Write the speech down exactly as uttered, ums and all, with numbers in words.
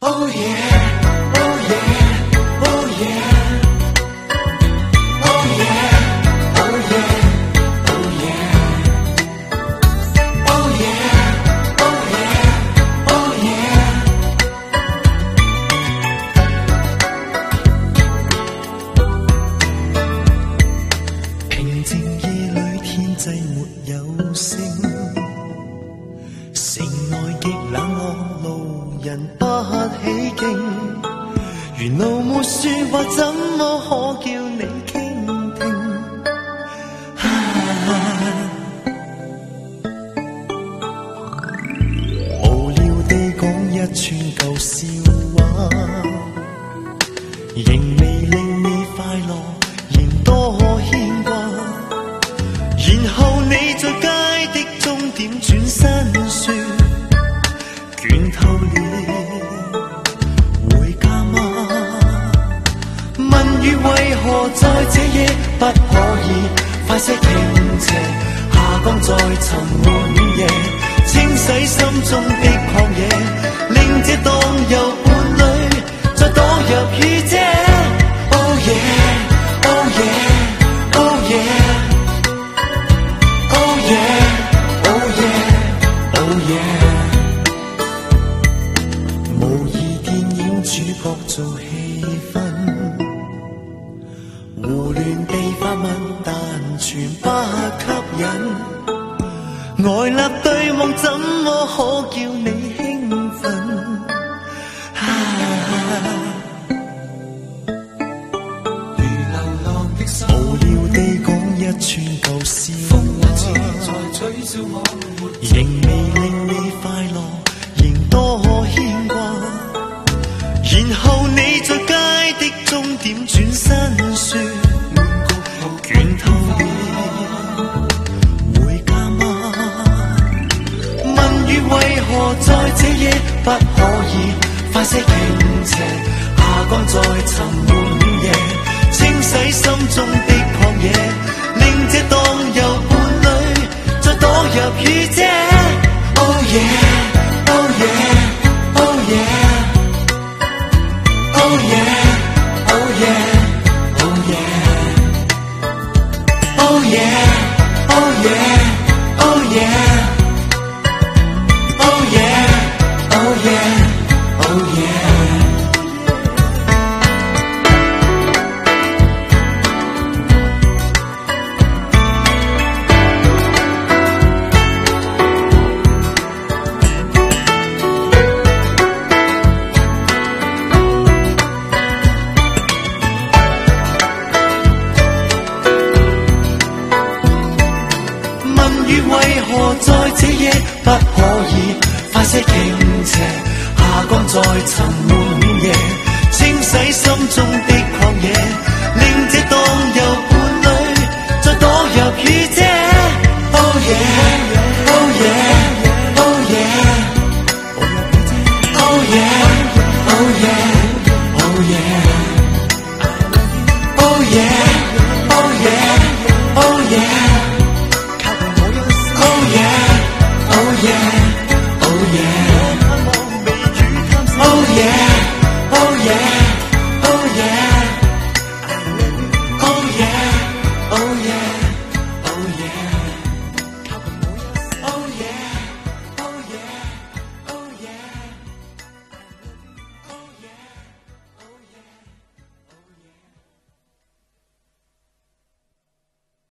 Oh yeah, oh yeah, oh yeah, oh yeah, oh yeah, oh yeah, oh yeah, oh yeah, oh yeah。平靜夜裏天際沒有聲，城內極冷漠，路人不起勁。沿路沒說話，怎麼可叫你傾聽？啊、無聊地講一串舊笑話，仍未令你快樂，仍多牽掛。然後你在街的終點轉身說，倦透了，回家嗎？問雨為何在這夜不可以快些傾斜？霞光再沉滿夜，清洗心中的曠野，令這蕩遊伴侶再躲入雨遮。Oh yeah, oh yeah, oh yeah。Oh yeah, oh yeah, oh yeah。 模擬電影主角做氣氛，胡亂地發問，但全不吸引。呆立對望，怎麼可叫你興奮？啊、如流浪的心，無聊地講一串舊笑話，仍未令你快樂，仍多牽掛。然後你在街的終點轉身說，倦透了，回家嗎？問雨為何在這夜不可以快些傾斜？霞光再沉滿夜，清洗心中的曠野，令這蕩遊伴侶再躲入雨遮。Oh yeah, oh yeah, oh yeah。Oh yeah, oh yeah, oh yeah, oh yeah, oh yeah, oh yeah, oh yeah, oh yeah, oh yeah。 為何在這夜不可以快些傾斜？霞光再沉滿夜，清洗心中的曠野。